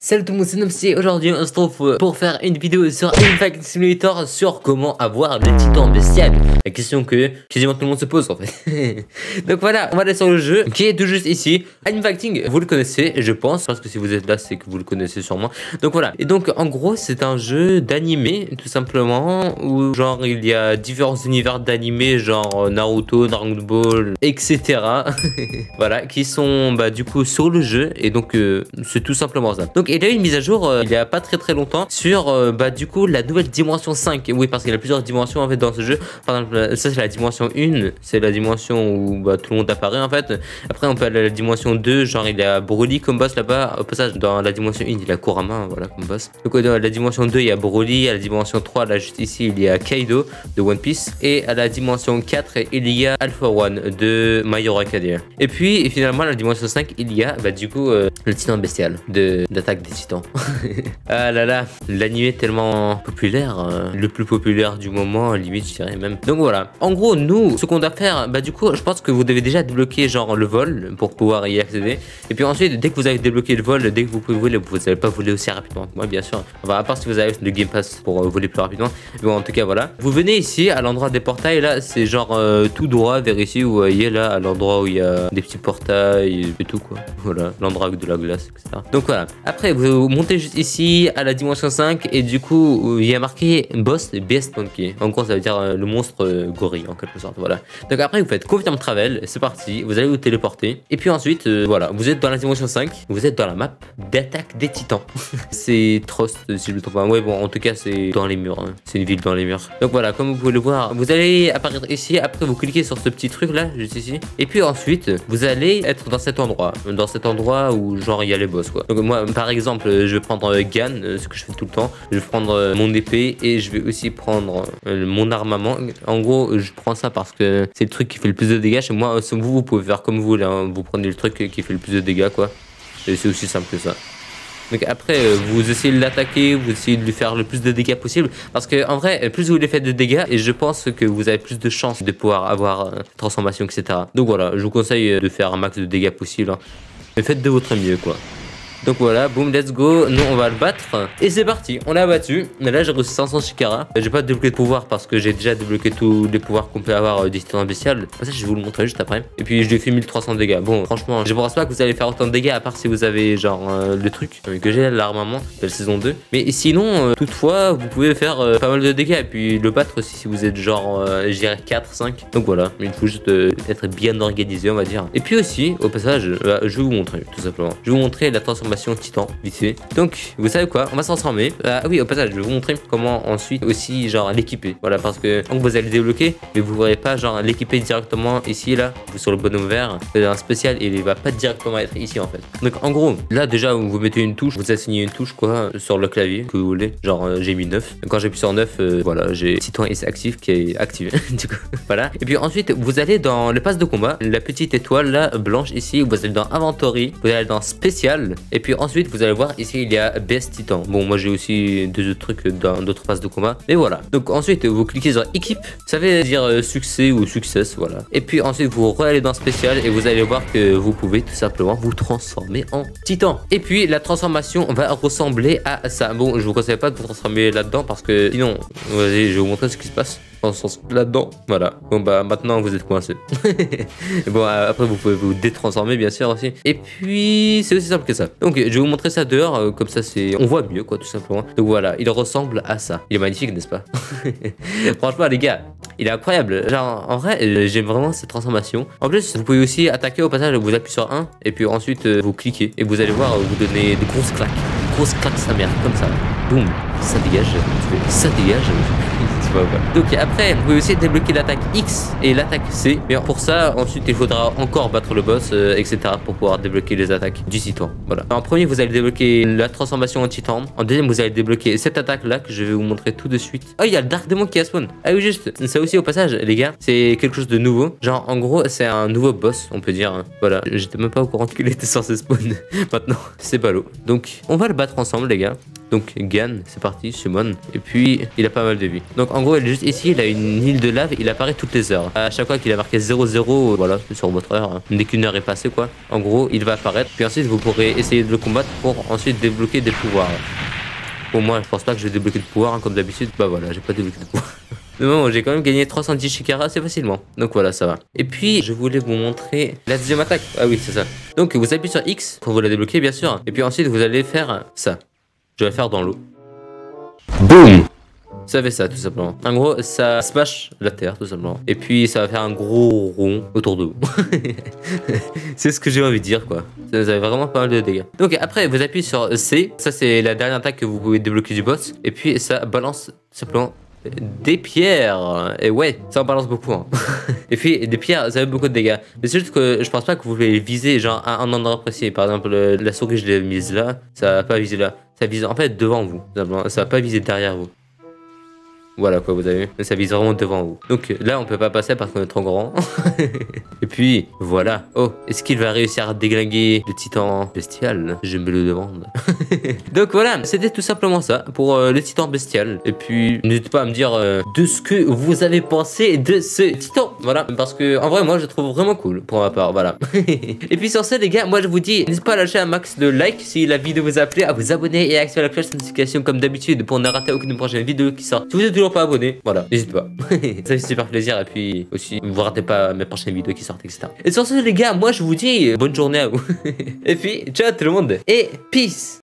Salut tout le monde, c'est Nomsi. Aujourd'hui on se trouve pour faire une vidéo sur Infighting Simulator sur comment avoir le titan bestial. La question que quasiment tout le monde se pose en fait. Donc voilà, on va aller sur le jeu qui est tout juste ici. Infighting, vous le connaissez je pense, parce que si vous êtes là c'est que vous le connaissez sûrement. Donc voilà, et donc en gros c'est un jeu d'animé tout simplement, où genre il y a différents univers d'animé genre Naruto, Dragon Ball, etc. Voilà, qui sont du coup sur le jeu, et donc c'est tout simplement ça. Donc il y a eu une mise à jour il y a pas très longtemps sur du coup la nouvelle dimension 5. Oui, parce qu'il y a plusieurs dimensions en fait dans ce jeu. Par exemple, ça c'est la dimension 1, c'est la dimension où tout le monde apparaît en fait. Après on peut aller à la dimension 2, genre il y a Broly comme boss là-bas. Au passage, dans la dimension 1 il y a Kurama, voilà, comme boss. Donc dans la dimension 2 il y a Broly, à la dimension 3 là juste ici il y a Kaido de One Piece, et à la dimension 4 il y a Alpha One de My Hero Academia. Et puis finalement à la dimension 5 il y a du coup le titan bestial d'attaque des titans. Ah là là, l'anime est tellement populaire, le plus populaire du moment limite je dirais même. Donc voilà, en gros nous ce qu'on doit faire, du coup je pense que vous devez déjà débloquer genre le vol pour pouvoir y accéder. Et puis ensuite dès que vous avez débloqué le vol, dès que vous pouvez voler, vous n'allez pas voler aussi rapidement que moi bien sûr, enfin, à part si vous avez le Game Pass pour voler plus rapidement. Mais bon, en tout cas voilà, vous venez ici à l'endroit des portails là, c'est genre tout droit vers ici, vous voyez là à l'endroit où il y a des petits portails et tout quoi. Voilà, l'endroit avec de la glace etc. Donc voilà, après vous montez juste ici à la dimension 5, et du coup il y a marqué boss Beast Monkey. En gros ça veut dire le monstre gorille en quelque sorte. Voilà, donc après vous faites confirm travel, c'est parti, vous allez vous téléporter, et puis ensuite voilà, vous êtes dans la dimension 5, vous êtes dans la map d'attaque des titans. C'est Trost si je me trompe pas. Ouais bon, en tout cas c'est dans les murs, hein. C'est une ville dans les murs. Donc voilà, comme vous pouvez le voir, vous allez apparaître ici, après vous cliquez sur ce petit truc là juste ici, et puis ensuite vous allez être dans cet endroit où genre il y a les boss quoi. Donc moi par exemple je vais prendre Gan, ce que je fais tout le temps, je vais prendre mon épée, et je vais aussi prendre mon armement. En gros je prends ça parce que c'est le truc qui fait le plus de dégâts chez moi. Vous pouvez faire comme vous voulez, hein. Vous prenez le truc qui fait le plus de dégâts quoi, et c'est aussi simple que ça. Donc après vous essayez de l'attaquer, vous essayez de lui faire le plus de dégâts possible, parce que en vrai plus vous lui faites de dégâts, et je pense que vous avez plus de chances de pouvoir avoir transformation etc. Donc voilà, je vous conseille de faire un max de dégâts possible, hein. Mais faites de votre mieux quoi. Donc voilà, boum, let's go, nous on va le battre, et c'est parti, on l'a battu. Mais là j'ai reçu 500 Shikara, j'ai pas débloqué de pouvoir parce que j'ai déjà débloqué tous les pouvoirs qu'on peut avoir des titans bestiales. Ça je vais vous le montrer juste après. Et puis je lui ai fait 1300 dégâts. Bon franchement je pense pas que vous allez faire autant de dégâts, à part si vous avez genre le truc que j'ai, l'armement de la saison 2. Mais sinon toutefois vous pouvez faire pas mal de dégâts, et puis le battre aussi si vous êtes genre je dirais 4-5. Donc voilà, il faut juste être bien organisé on va dire. Et puis aussi au passage je vais vous montrer tout simplement, je vais vous montrer la transformation titan vite fait. Donc vous savez quoi, on va se transformer. Ah oui, au passage je vais vous montrer comment ensuite aussi genre l'équiper. Voilà, parce que quand vous allez débloquer, mais vous ne verrez pas genre l'équiper directement ici là, vous sur le bonhomme vert, c'est un spécial, et il va pas directement être ici en fait. Donc en gros là déjà vous mettez une touche, vous assignez une touche quoi sur le clavier que vous voulez. Genre j'ai mis 9, quand j'appuie sur 9 voilà, j'ai titan S actif qui est activé. Du coup voilà, et puis ensuite vous allez dans le pass de combat, la petite étoile là blanche ici, vous allez dans inventory, vous allez dans spécial, et puis ensuite vous allez voir ici il y a Best Titan. Bon moi j'ai aussi deux autres trucs dans d'autres phases de combat, mais voilà. Donc ensuite vous cliquez sur équipe, ça veut dire succès ou success, voilà. Et puis ensuite vous allez dans spécial, et vous allez voir que vous pouvez tout simplement vous transformer en titan. Et puis la transformation va ressembler à ça. Bon je vous conseille pas de vous transformer là-dedans, parce que sinon, vas-y je vais vous montrer ce qui se passe là-dedans. Voilà, bon maintenant vous êtes coincé. Bon après vous pouvez vous détransformer bien sûr aussi, et puis c'est aussi simple que ça. Donc je vais vous montrer ça dehors, comme ça on voit mieux quoi tout simplement. Donc voilà, il ressemble à ça, il est magnifique n'est-ce pas? Franchement les gars, il est incroyable. Genre en vrai j'aime vraiment cette transformation. En plus vous pouvez aussi attaquer au passage, vous appuyez sur 1, et puis ensuite vous cliquez, et vous allez voir vous donnez des grosses claques. Grosse claque sa mère, comme ça. Boum, ça dégage, ça dégage. Donc après, vous pouvez aussi débloquer l'attaque X et l'attaque C. Mais pour ça, ensuite, il faudra encore battre le boss, etc. pour pouvoir débloquer les attaques du titan. Voilà. En premier, vous allez débloquer la transformation en titan. En deuxième, vous allez débloquer cette attaque-là que je vais vous montrer tout de suite. Oh, il y a le Dark Demon qui a spawn. Ah oui, juste. Ça aussi, au passage, les gars, c'est quelque chose de nouveau. Genre, en gros, c'est un nouveau boss, on peut dire. Voilà. J'étais même pas au courant qu'il était censé spawn. Maintenant, c'est ballot. Donc, on va le battre ensemble, les gars. Donc Gan, c'est parti, Summon. Et puis il a pas mal de vie. Donc en gros il est juste ici, il a une île de lave, il apparaît toutes les heures. À chaque fois qu'il a marqué 0-0, voilà, c'est sur votre heure. Dès qu'une heure est passée quoi. En gros il va apparaître. Puis ensuite vous pourrez essayer de le combattre pour ensuite débloquer des pouvoirs. Pour moi je pense pas que je vais débloquer de pouvoir comme d'habitude. Bah voilà, j'ai pas débloqué de pouvoir. Mais bon, j'ai quand même gagné 310 Shikara assez facilement. Donc voilà, ça va. Et puis, je voulais vous montrer la deuxième attaque. Ah oui, c'est ça. Donc, vous appuyez sur X pour vous la débloquer, bien sûr. Et puis ensuite, vous allez faire ça. Je vais le faire dans l'eau. Boum! Ça fait ça, tout simplement. En gros, ça smash la terre, tout simplement. Et puis, ça va faire un gros rond autour de vous. C'est ce que j'ai envie de dire, quoi. Ça vous avez vraiment pas mal de dégâts. Donc, après, vous appuyez sur C. Ça, c'est la dernière attaque que vous pouvez débloquer du boss. Et puis, ça balance simplement des pierres. Et ouais, ça en balance beaucoup. Hein. Et puis, des pierres, ça fait beaucoup de dégâts. Mais c'est juste que je pense pas que vous pouvez viser genre à un endroit précis. Par exemple, la souris, je l'ai mise là. Ça va pas viser là. Ça vise en fait devant vous. Ça va pas viser derrière vous. Voilà quoi, vous avez vu, ça vise vraiment devant vous. Donc là on peut pas passer parce qu'on est trop grand. Et puis voilà. Oh, est-ce qu'il va réussir à déglinguer le titan bestial? Je me le demande. Donc voilà, c'était tout simplement ça pour le titan bestial. Et puis n'hésitez pas à me dire de ce que vous avez pensé de ce titan. Voilà, parce que en vrai moi je le trouve vraiment cool pour ma part. Voilà. Et puis sur ce les gars, moi je vous dis n'hésitez pas à lâcher un max de likes si la vidéo vous a plu, à vous abonner et à activer la cloche de notification comme d'habitude pour ne rater aucune prochaine vidéo qui sort. Si vous êtes toujours pas abonné, voilà, n'hésitez pas. Ça fait super plaisir. Et puis aussi, vous ratez pas mes prochaines vidéos qui sortent, etc. Et sur ce les gars, moi je vous dis bonne journée à vous. Et puis, ciao tout le monde et peace.